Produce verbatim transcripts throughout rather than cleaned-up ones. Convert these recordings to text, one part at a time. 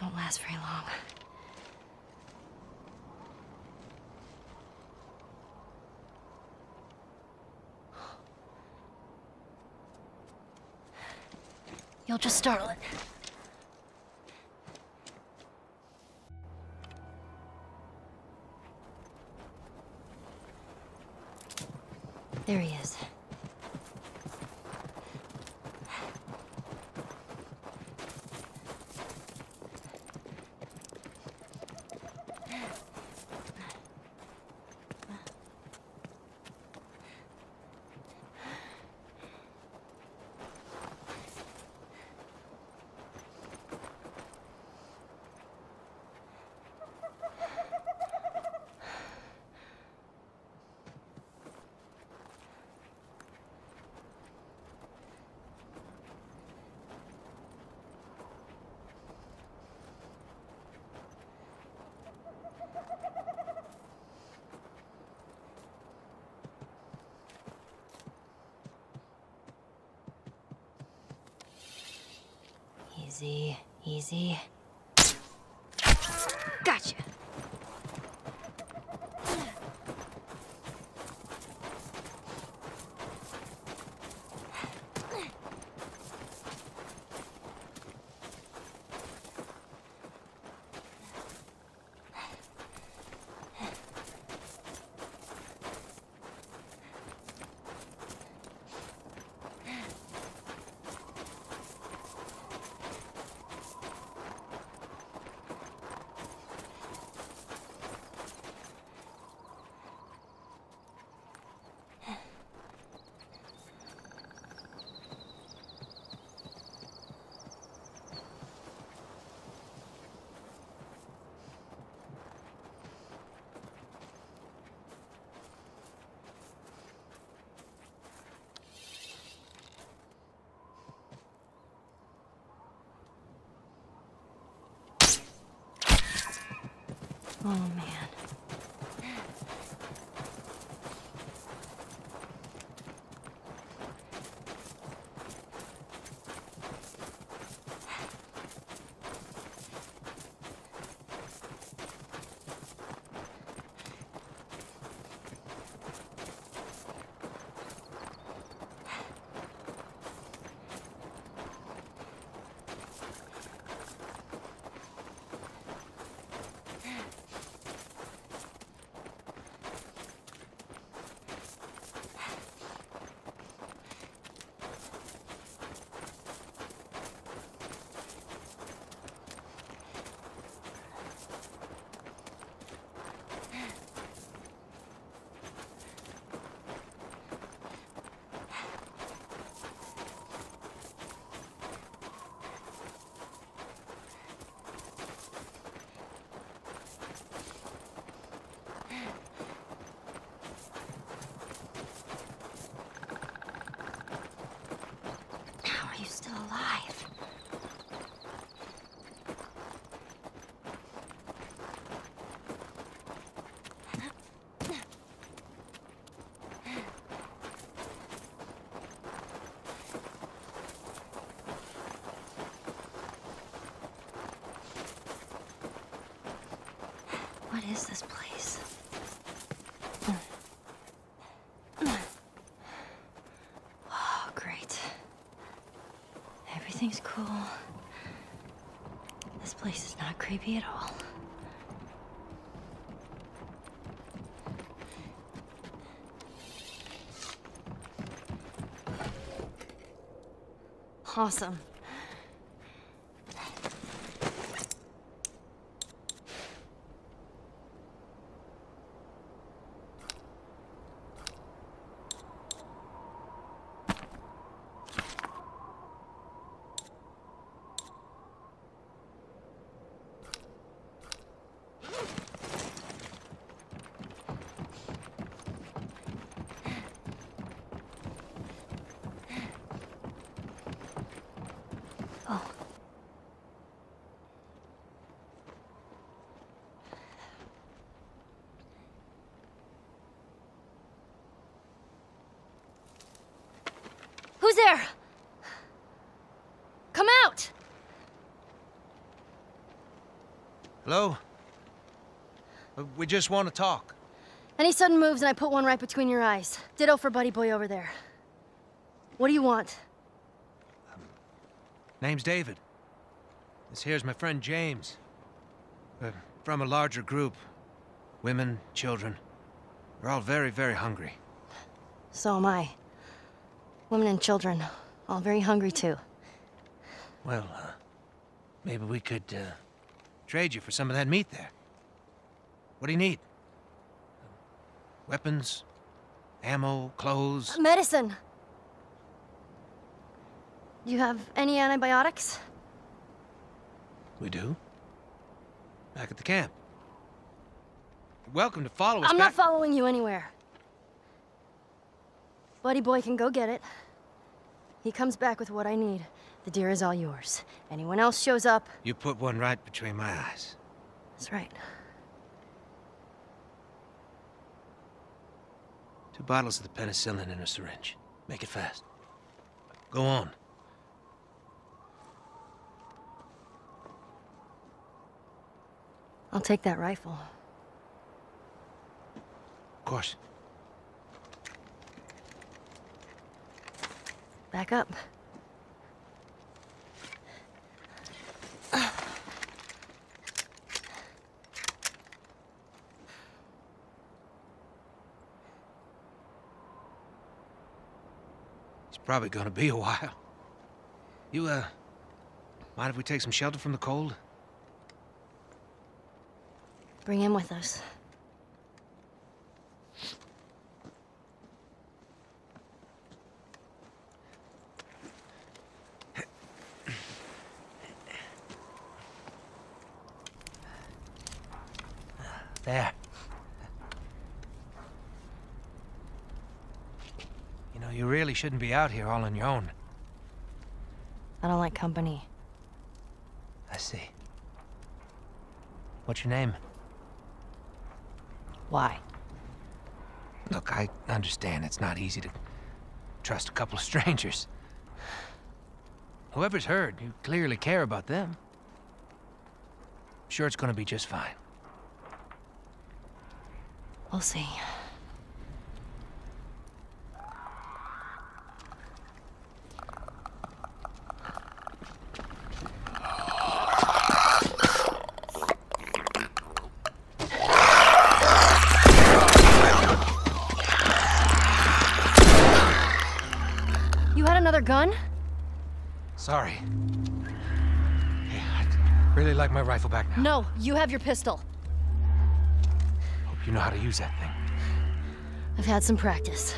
won't last very long. You'll just startle it. There he is. Easy, easy. Gotcha. Oh, man. How are you still alive? What is this place? Oh, great. Everything's cool. This place is not creepy at all. Awesome. Oh. Who's there? Come out! Hello? Uh, We just want to talk. Any sudden moves and I put one right between your eyes. Ditto for Buddy Boy over there. What do you want? Name's David. This here's my friend James. We're from a larger group. Women, children. We're all very, very hungry. So am I. Women and children, all very hungry too. Well, uh, maybe we could, uh, trade you for some of that meat there. What do you need? Weapons? Ammo? Clothes? Medicine! Do you have any antibiotics? We do. Back at the camp. You're welcome to follow us I'm back- not following you anywhere. Buddy Boy can go get it. He comes back with what I need. The deer is all yours. Anyone else shows up... You put one right between my eyes. That's right. Two bottles of the penicillin in a syringe. Make it fast. Go on. I'll take that rifle. Of course. Back up. It's probably gonna be a while. You, uh, mind if we take some shelter from the cold? Bring him with us. There. You know, you really shouldn't be out here all on your own. I don't like company. I see. What's your name? Why? Look, I understand it's not easy to trust a couple of strangers. Whoever's hurt, you clearly care about them. I'm sure it's gonna be just fine. We'll see. You had another gun? Sorry. Hey, I'd really like my rifle back now. No, you have your pistol. Hope you know how to use that thing. I've had some practice.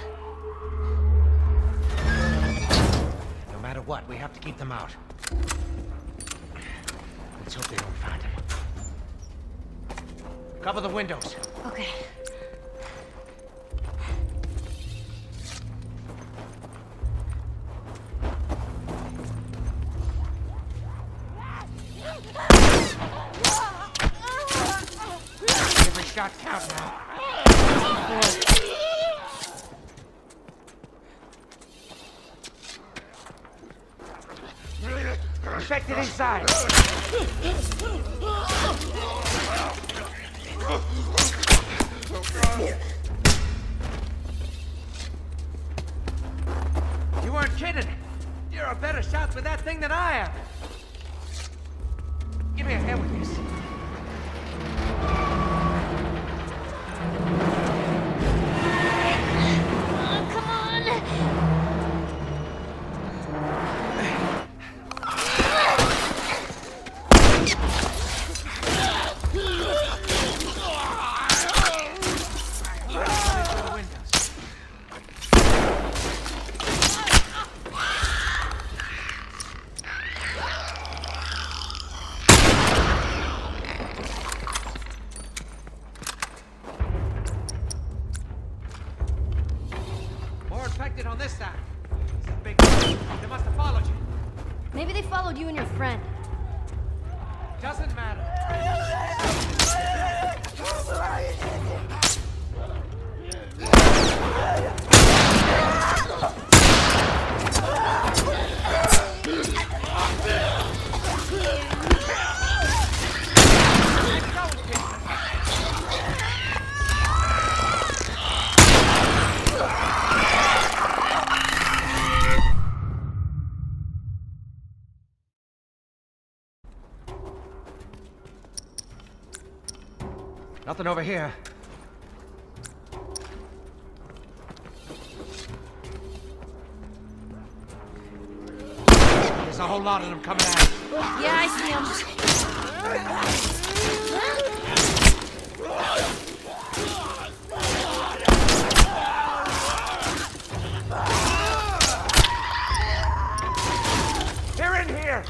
No matter what, we have to keep them out. Let's hope they don't find him. Cover the windows. Okay. Every shot counts now. Infected inside. You weren't kidding. You're a better shot with that thing than I am. Give me a hand with this. Oh, come on! More infected on this side. It's a big one. They must have followed you. Maybe they followed you and your friend. Doesn't matter. Nothing over here. There's a whole lot of them coming out. Yeah, I see him. They're in here!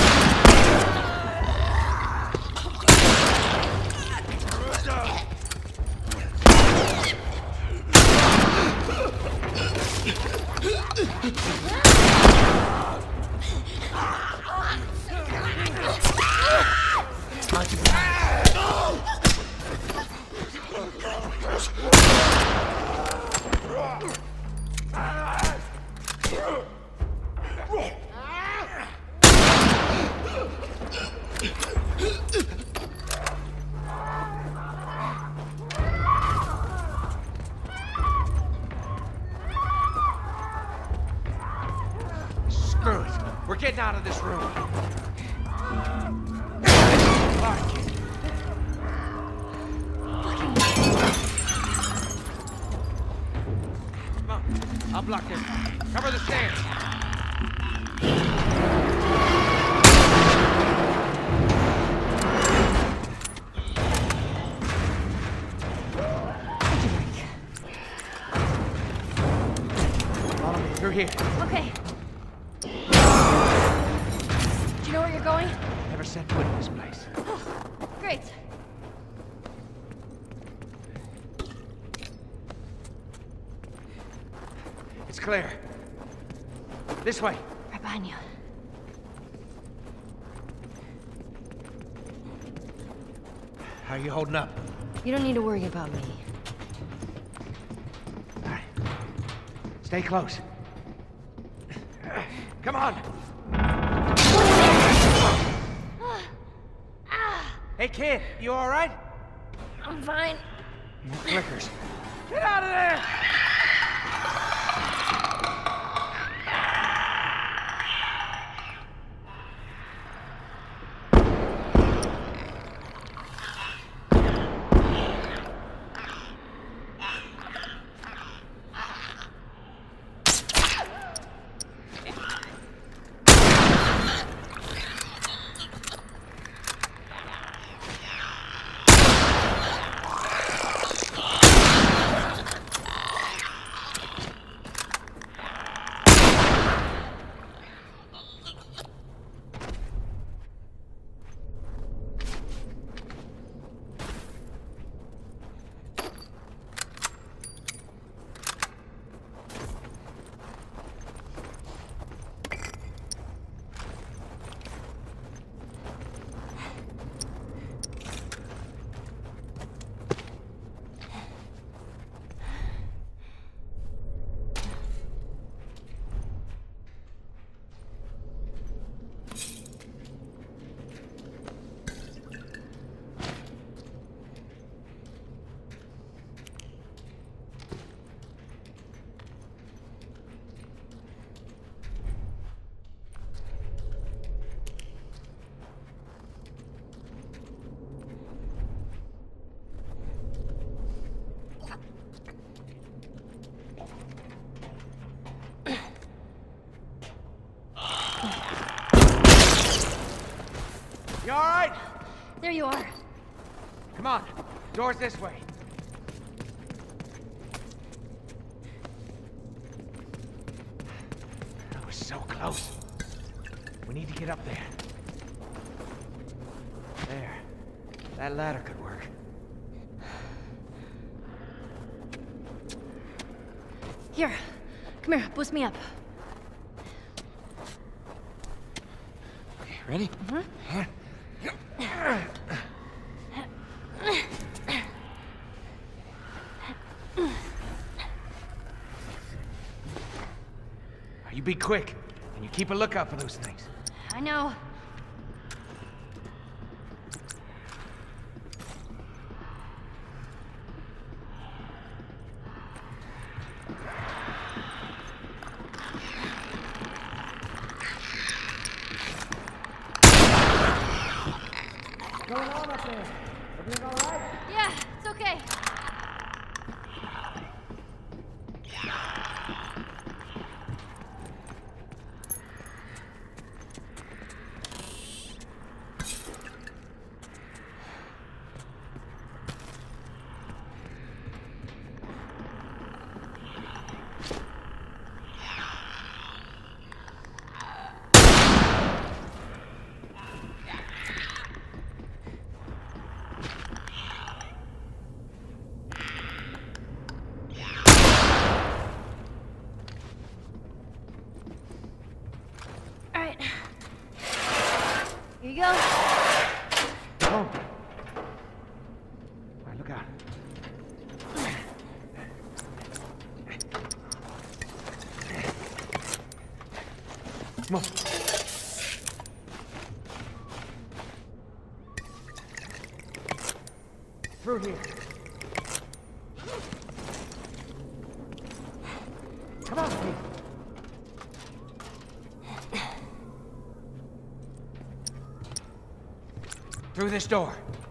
Screw it. We're getting out of this room. Alright, kid. Come on. I'll block this. Cover the stairs. Follow me through here. Okay. Do you know where you're going? Never set foot in this place. Great. It's clear. This way. Right behind you. How are you holding up? You don't need to worry about me. All right. Stay close. Come on. Hey, kid. You all right? I'm fine. More clickers. Get out of there! You all right? There you are. Come on. Door's this way. That was so close. We need to get up there. There. That ladder could work. Here. Come here. Boost me up. Okay, ready? Mm-hmm. Yeah. You be quick, and you keep a lookout for those things. I know. What's going on up there? Everything all right? Yeah, it's you go. Oh. All right, look out. Come on. Through here. Come on, Pete. Through this door.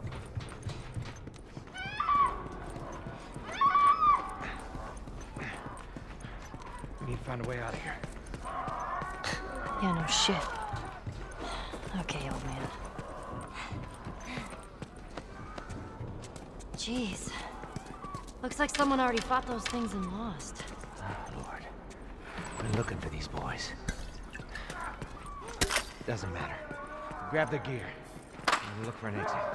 We need to find a way out of here. Yeah, no shit. Okay, old man. Jeez. Looks like someone already fought those things and lost. Oh, Lord. I've been looking for these boys. Doesn't matter. Grab the gear. And look for an exit.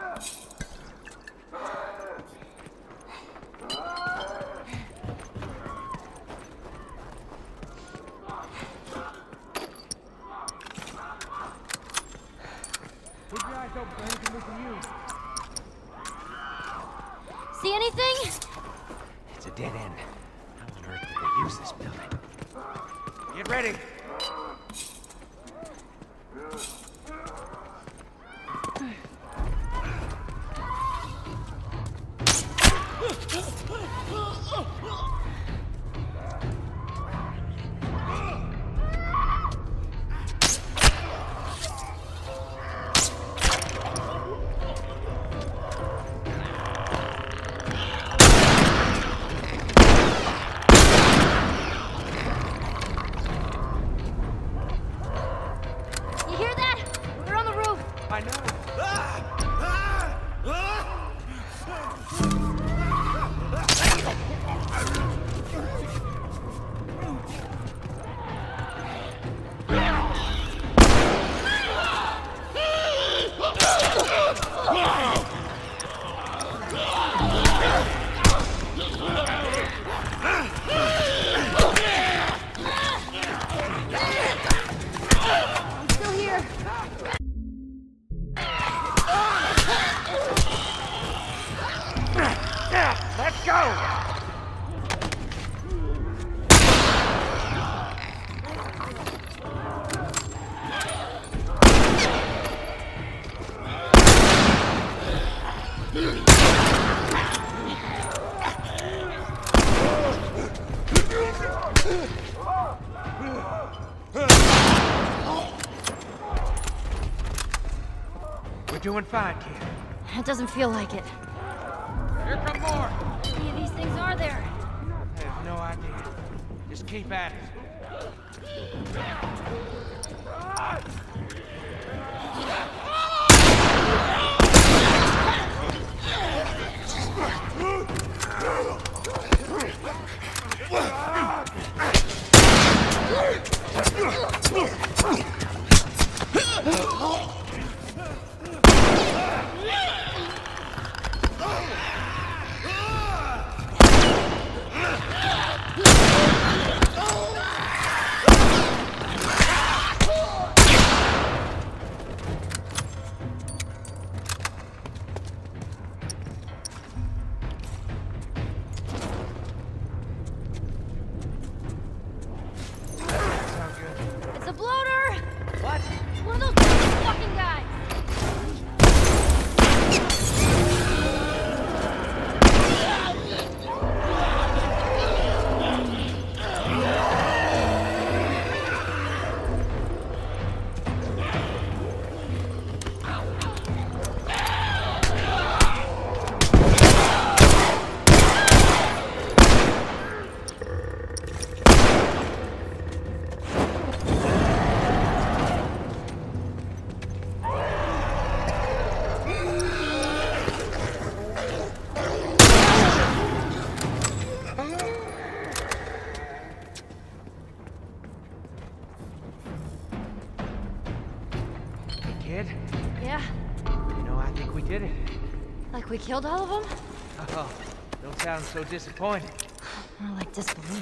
Keep your eyes open for anything we can use. See anything? It's a dead end. How on earth did they use this building? Get ready! I know. I'm still here. Let's go! We're doing fine, kid. It doesn't feel like it. Here come more! How many of these things are there? I have no idea. Just keep at it. It's a bloater! What? It's one of those fucking guys! Kid, Yeah? you know, I think we did it. Like we killed all of them? Oh, don't sound so disappointed. More like disbelief.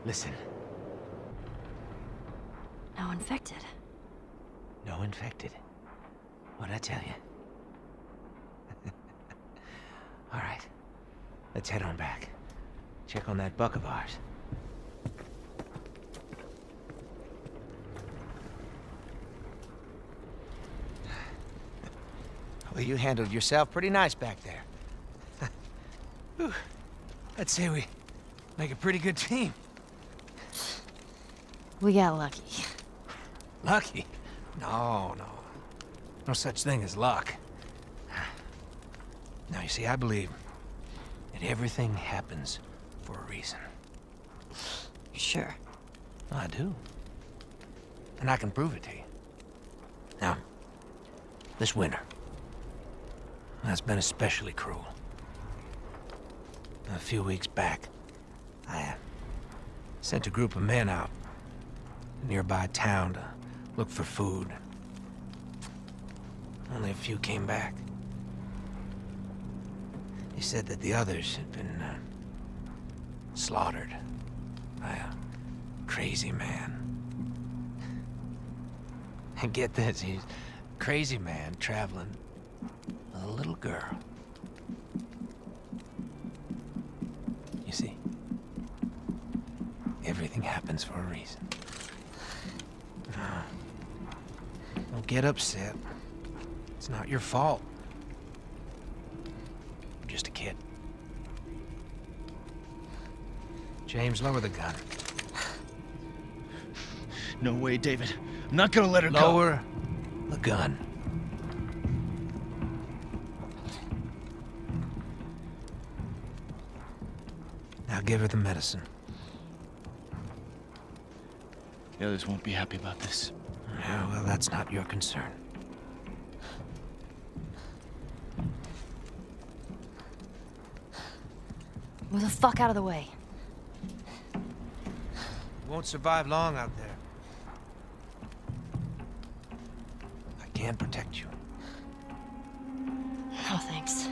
Listen. No infected. No infected. What'd I tell you? All right. Let's head on back. Check on that buck of ours. Well, you handled yourself pretty nice back there. Whew. I'd say we make a pretty good team. We got lucky. Lucky? No, no. No such thing as luck. Now, you see, I believe that everything happens for a reason. Sure. I do. And I can prove it to you. Now, this winter, that's been especially cruel. A few weeks back, I uh, sent a group of men out to a nearby town to look for food. Only a few came back. They said that the others had been uh, slaughtered by a crazy man. And get this, he's a crazy man traveling with a little girl. You see, everything happens for a reason. No. Don't get upset. It's not your fault. I'm just a kid. James, lower the gun. No way, David. I'm not gonna let her go. Lower the gun. Now give her the medicine. The others won't be happy about this. Yeah, well, that's not your concern. Move the fuck out of the way. You won't survive long out there. I can protect you. No, thanks.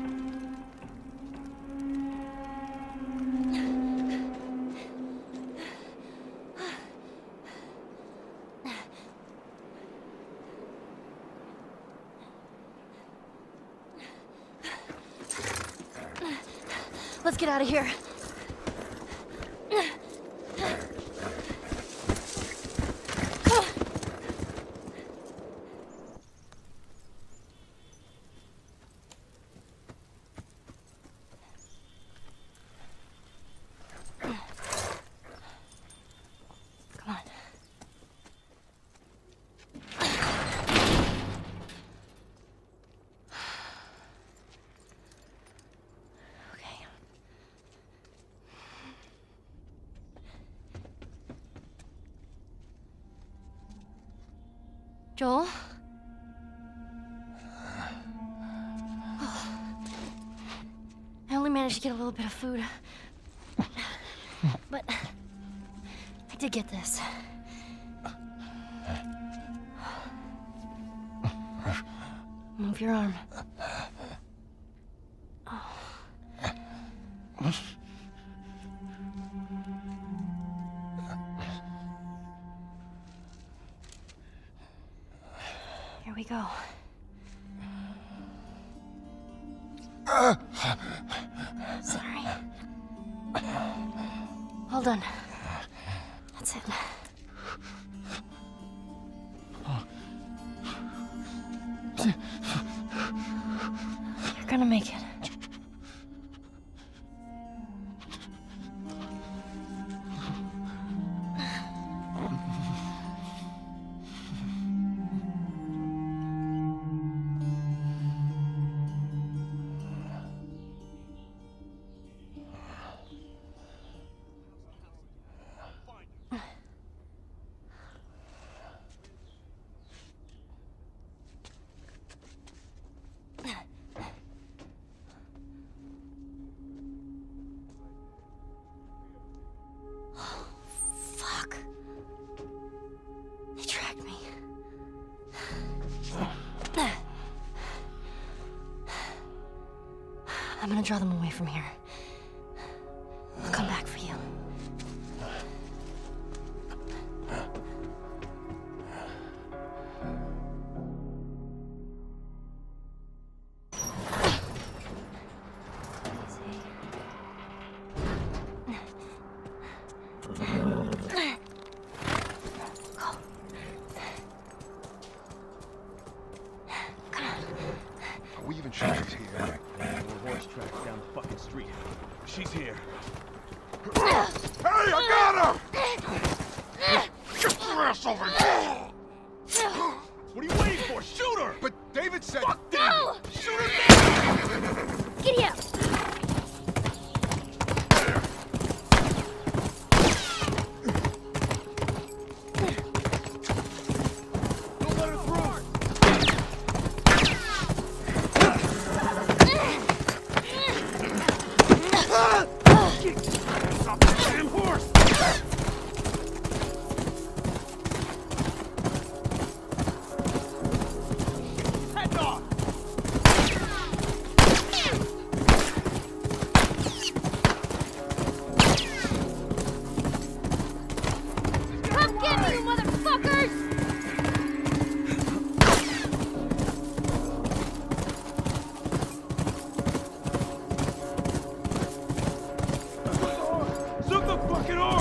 Let's get out of here. Come on. Joel? Oh. I only managed to get a little bit of food. But I did get this. Move your arm. Oh. Here we go. Sorry. Hold on. That's it. You're gonna make it. I'm gonna draw them away from here. I'll come back for you. we even sure she's here? More horse tracks down the fucking street. She's here. Hey, I got her! Get your ass over here! What are you waiting for? Shoot her! But David said... Fuck David! No! Shoot her now! Giddy up! Don't let her through! Stop the damn horse! Head off! Come get me, you motherfuckers! Shoot the fucking horse!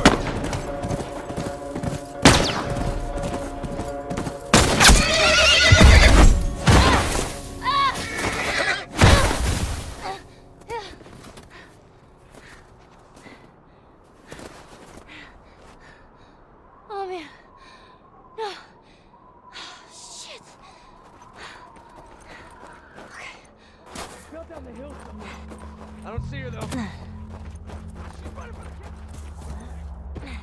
Oh man. No. Shit. Fell down the hill somewhere. I don't see her though. She's running for the camp.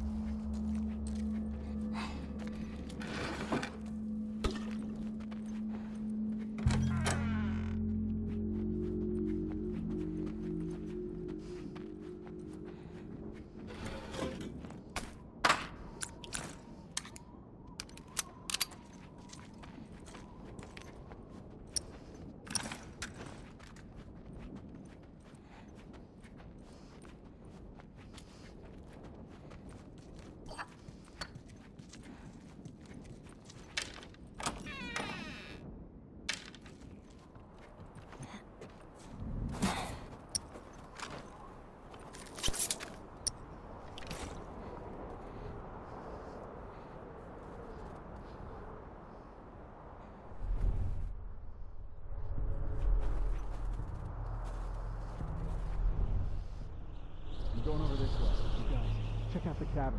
I'm going over this way. You guys, check out the cabin.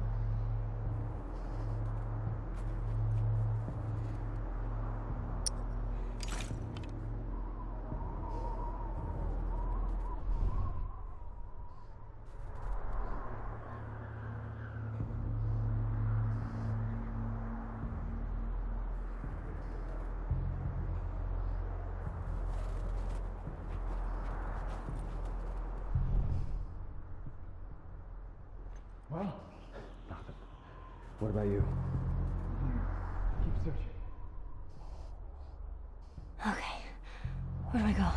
Well, nothing. What about you? Keep searching. Okay. Where do I go?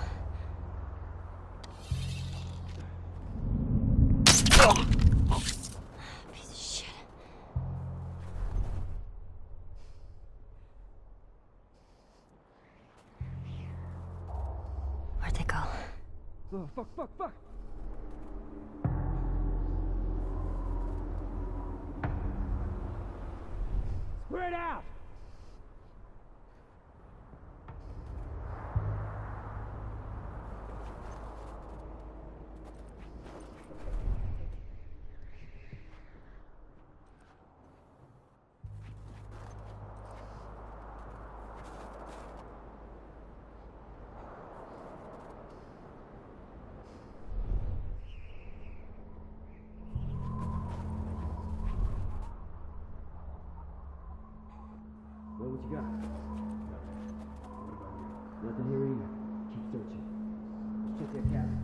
Piece of shit. Where'd they go? Oh, fuck, fuck, fuck! Spread out! Well, what you got? Nothing here either. Keep searching. Let's check that cabin.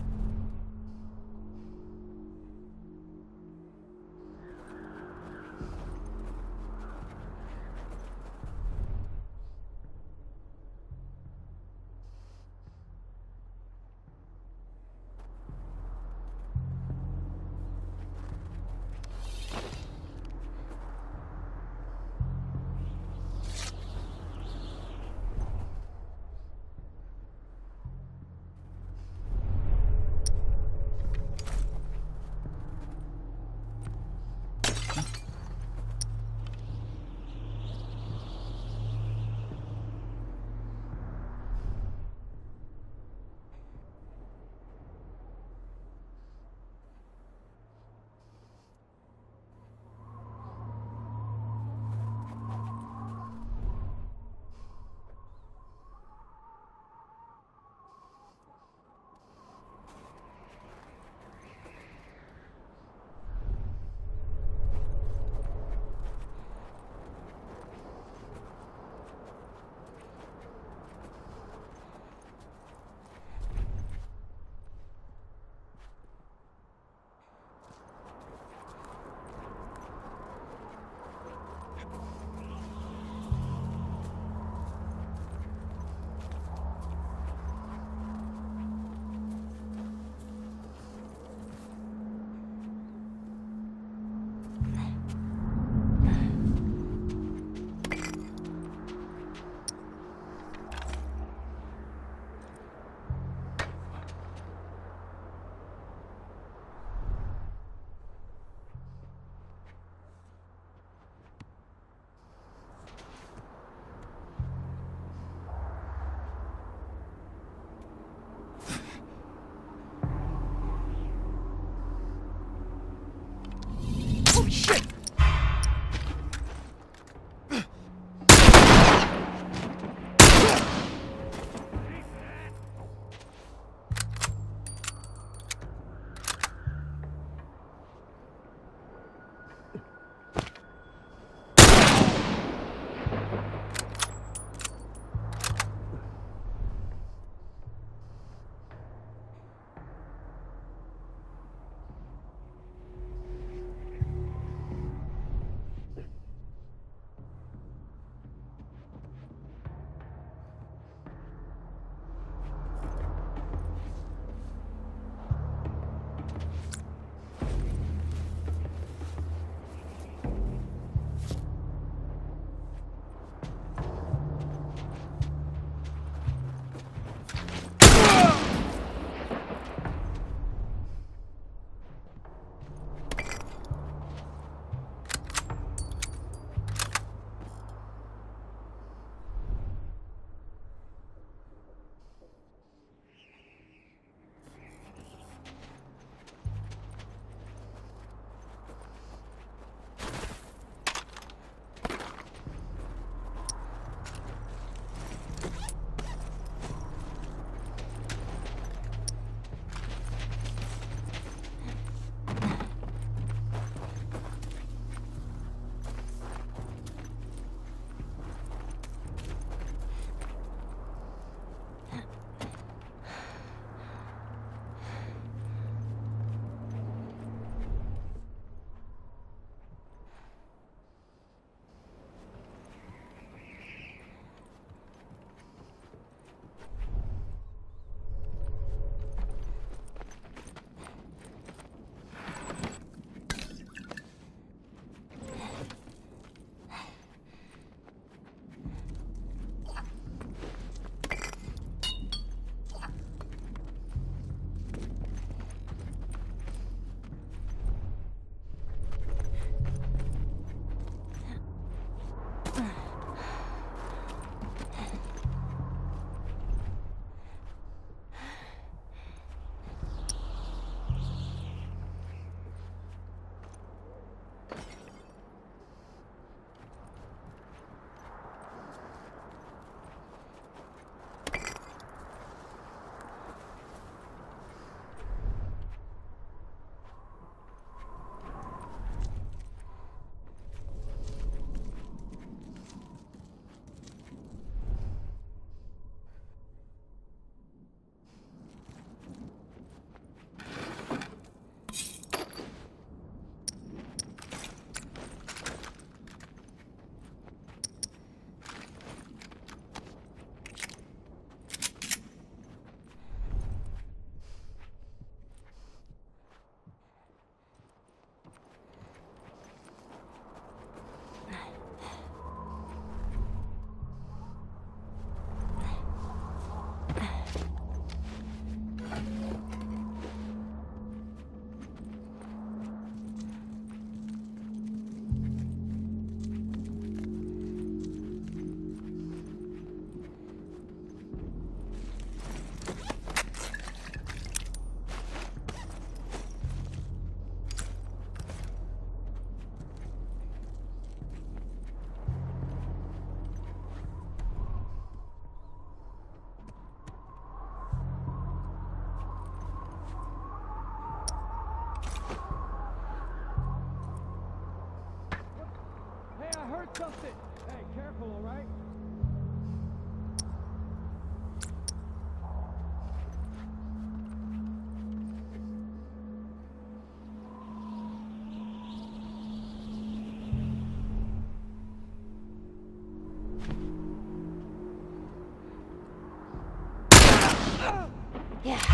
Justin! Hey, careful, all right? Yeah.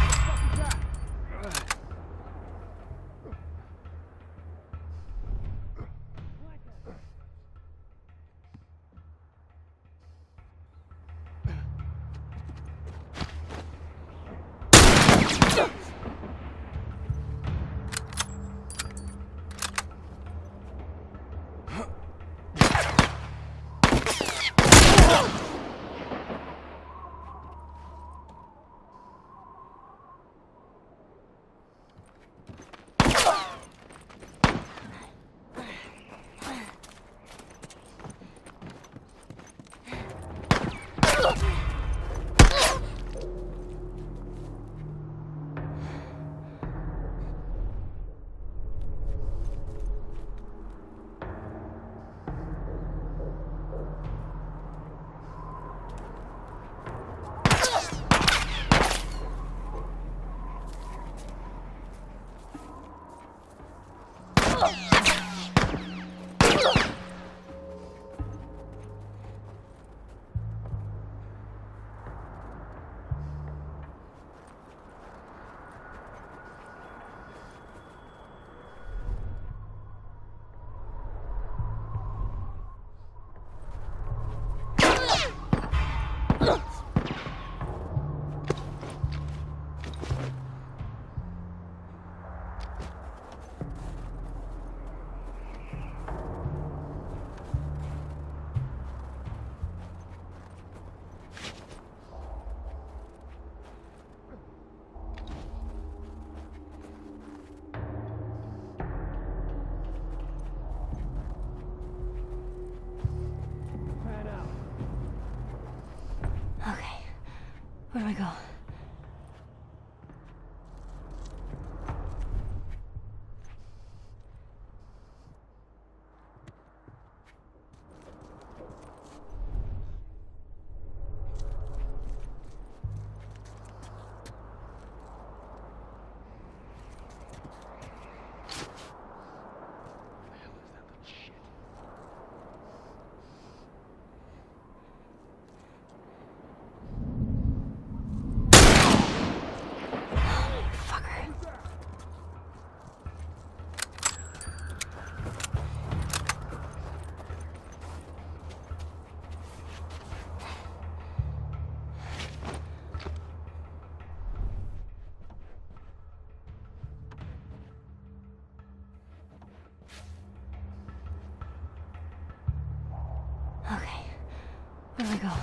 Where do I go? Okay, where do I go?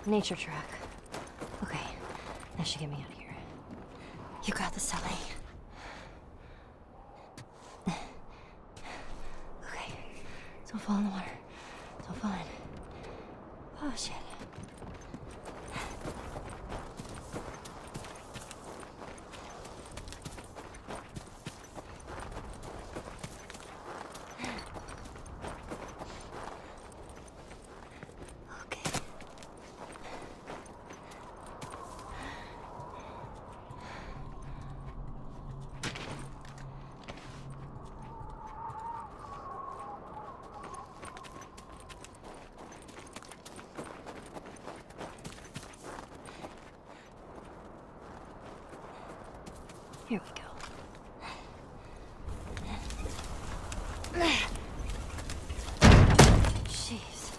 Nature track. Okay, that should get me out of here. You got this, Sally. Okay, don't fall in the water. Don't fall in. Oh, shit. Here we go. Jeez.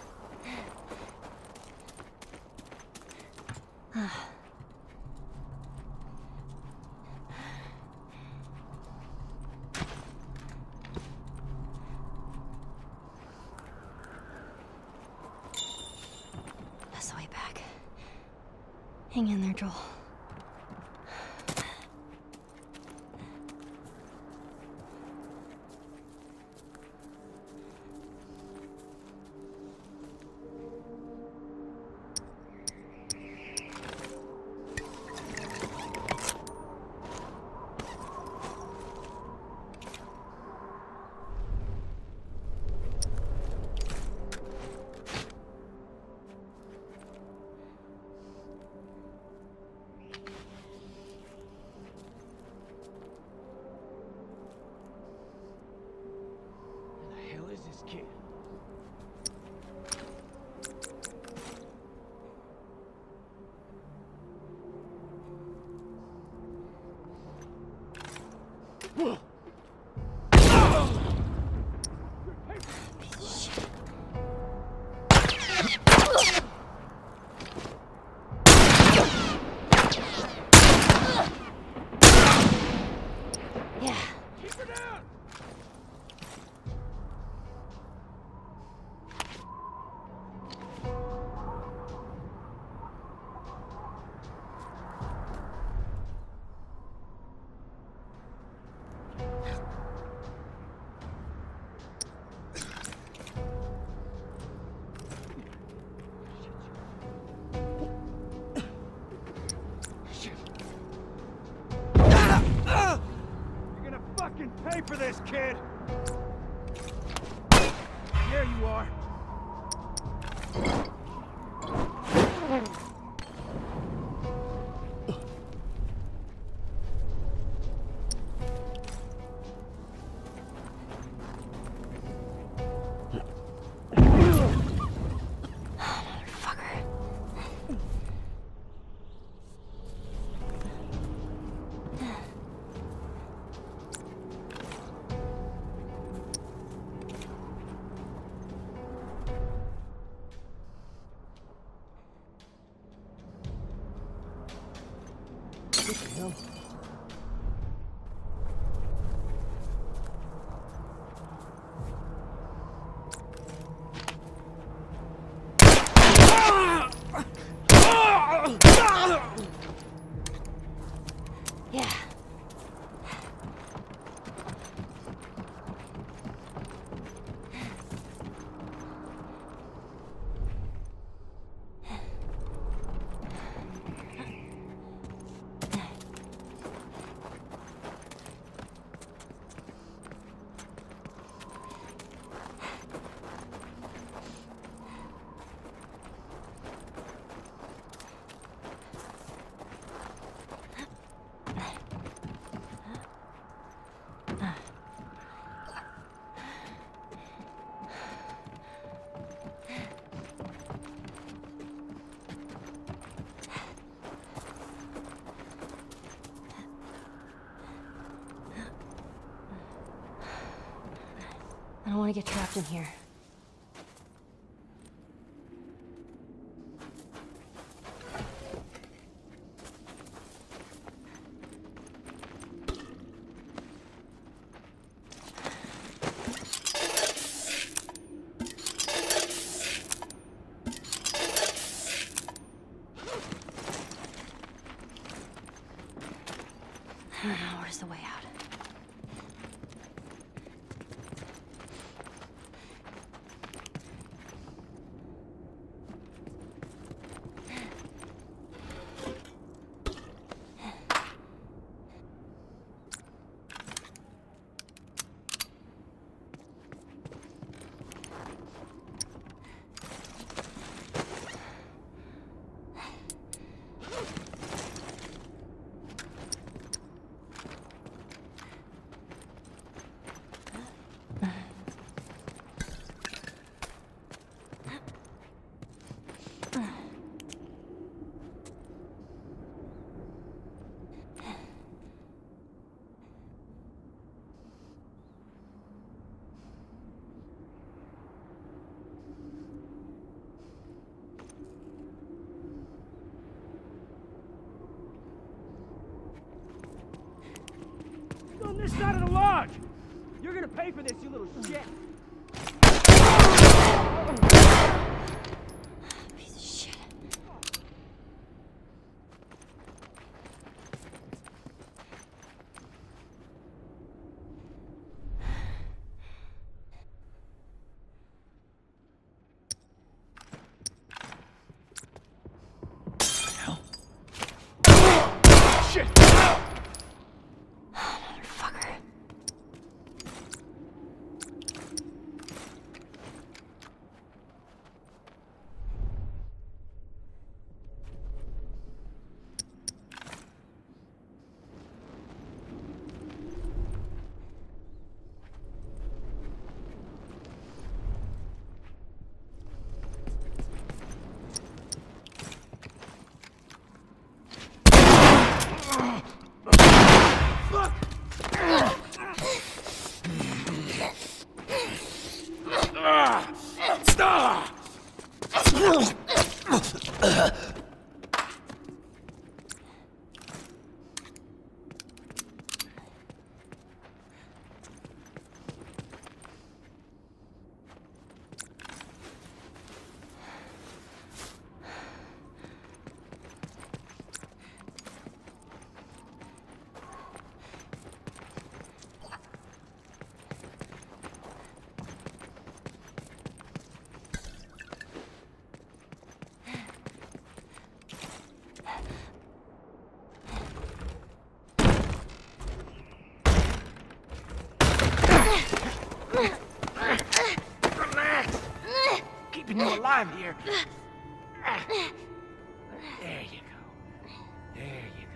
That's the way back. Hang in there, Joel. Kid. Yeah. Keep her down. Fucking pay for this, kid! There you are. No. Yeah. I don't want to get trapped in here. Where's the way out? On this side of the lodge! You're gonna pay for this, you little shit! Piece of shit. Shit! Motherfucker. Relax! Keeping you alive here. There you go. There you